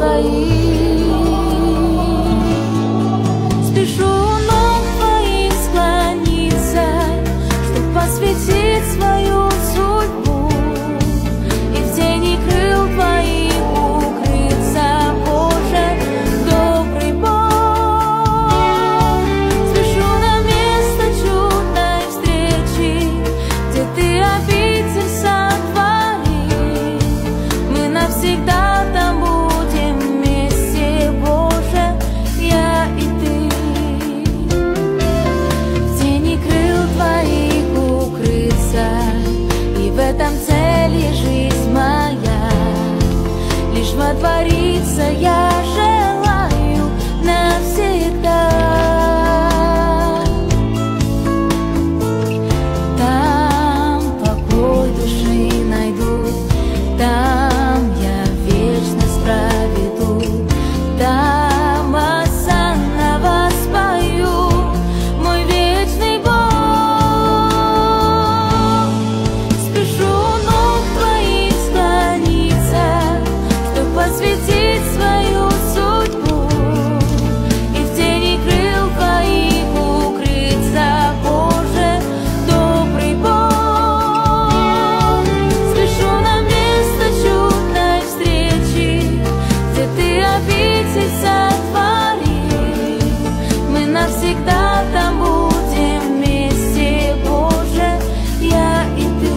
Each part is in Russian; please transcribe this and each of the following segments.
Твоих. Спешу у ног Твоих склониться, чтоб посвятить свою судьбу и в тени крыл Твоих укрыться, Боже, добрый Бог. Спешу на место чудной встречи, где Ты обитель сотвори. Мы навсегда там будем вместе, Боже, я и Ты. В тени крыл Твоих укрыться, и в этом цели жизнь моя. Лишь водвориться я желаю навсегда. Там покой души найду, там я вечность проведу, там осанна воспою, мой вечный Бог. Спешу у ног Твоих склониться, чтоб посвятить свою судьбу и в тени крыл Твоих укрыться, Боже, добрый Бог. Спешу на место чудной встречи, где Ты обитель сотвори. Мы навсегда там будем вместе, Боже, я и Ты.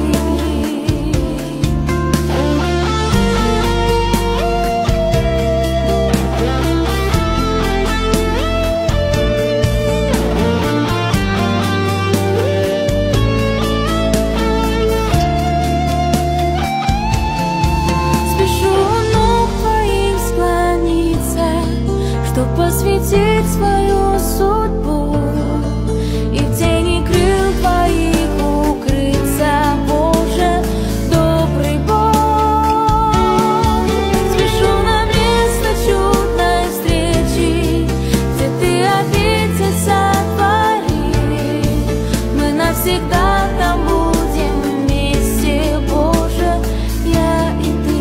Спешу у ног Твоих склониться, чтоб посвятить свою судьбу и в тени крыл Твоих укрыться, Боже, добрый Бог. Спешу на место чудной встречи, где Ты обитель сотвори. Мы навсегда там будем вместе, Боже, я и Ты.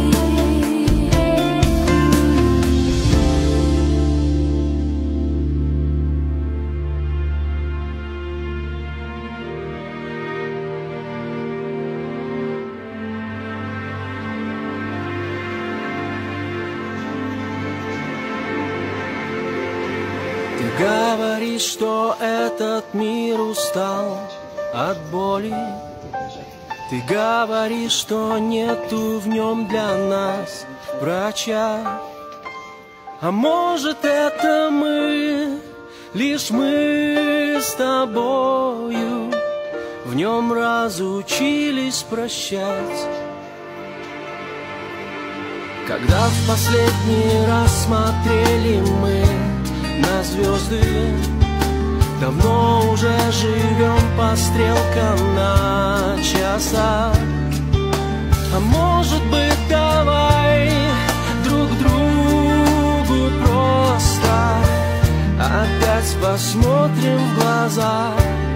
Ты говоришь, что этот мир устал от боли. Ты говоришь, что нету в нем для нас врача. А может, это мы, лишь мы с тобою в нем разучились прощать. Когда в последний раз смотрели мы на звезды, давно уже живем по стрелкам на часах. А может быть, давай друг другу просто опять посмотрим в глаза.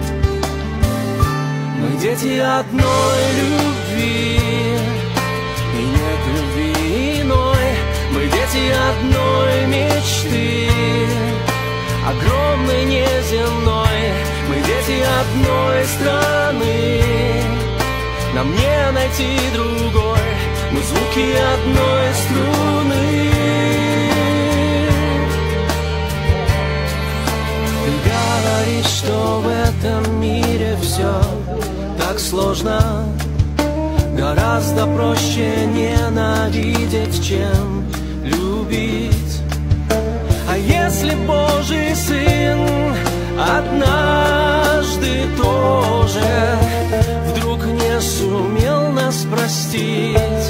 Мы дети одной любви, и нет любви иной. Мы дети одной мечты, огромной, неземной. Мы дети одной страны, нам не найти другой. Мы звуки одной струны. Ты говоришь, что в этом мире все так сложно. Гораздо проще ненавидеть, чем любить. А если Божий Сын однажды тоже вдруг не сумел нас простить?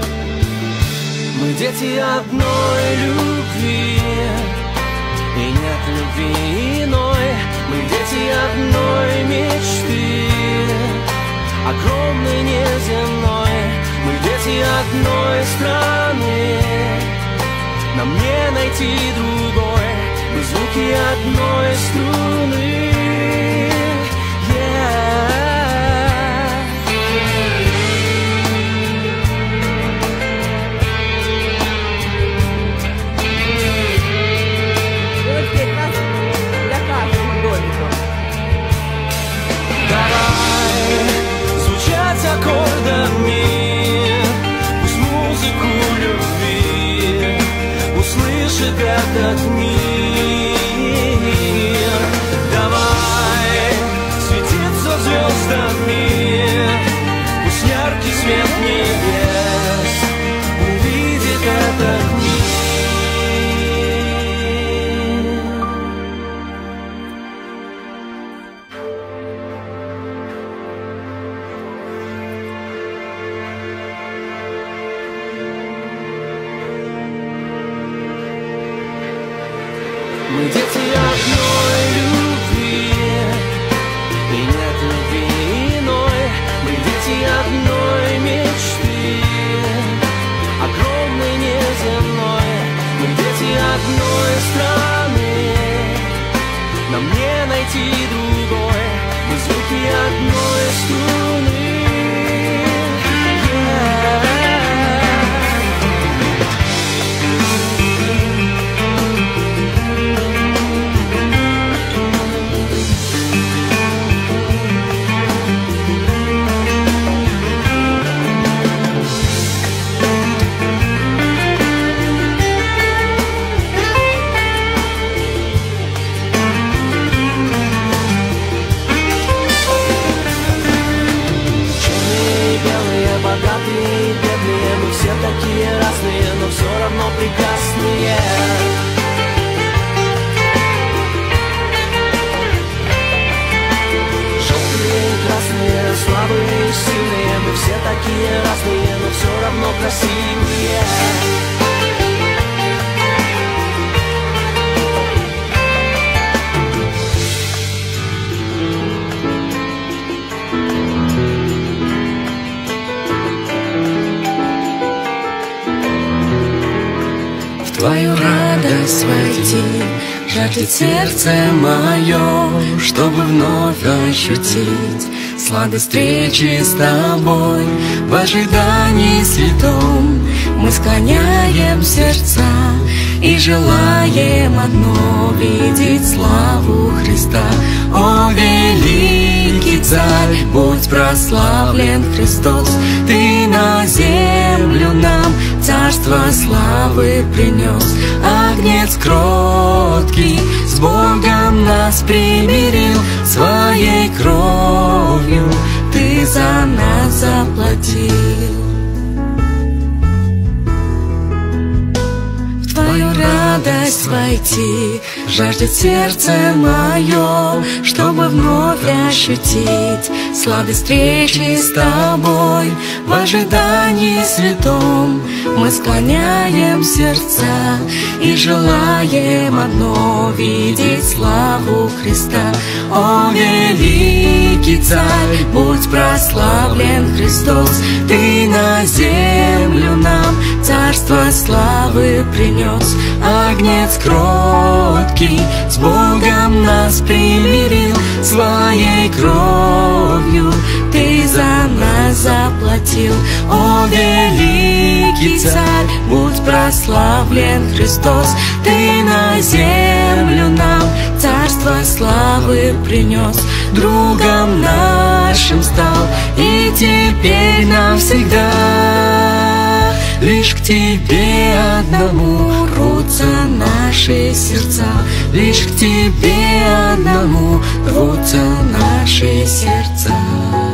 Мы дети одной любви, и нет любви иной. Мы дети одной мечты, огромной, неземной. Мы дети одной страны, нам не найти другой. Мы звуки одной струны. красивые. Твою радость войти жаждет сердце мое, чтобы вновь ощутить сладость встречи с тобой. В ожидании святом мы склоняем сердца и желаем одно — видеть славу Христа. О, великий Царь, будь прославлен Христос, Ты на землю нам царство славы принес. Агнец кроткий с Богом нас примирил, своей кровью Ты за нас заплатил. В Твою радость войти жаждет сердце мое, чтобы вновь ощутить сладость встречи с тобой. В ожидании святом мы склоняем сердца и желаем одно — видеть славу Христа. О, великий Царь, будь прославлен Христос, Ты на землю нам царство славы принес. Агнец кроткий с Богом нас примирил, своей кровью Ты за нас заплатил. О, великий Царь, будь прославлен Христос, Ты на землю нам царство славы принес. Другом нашим стал и теперь навсегда лишь к Тебе одному рвутся наши сердца, лишь к Тебе одному рвутся наши сердца.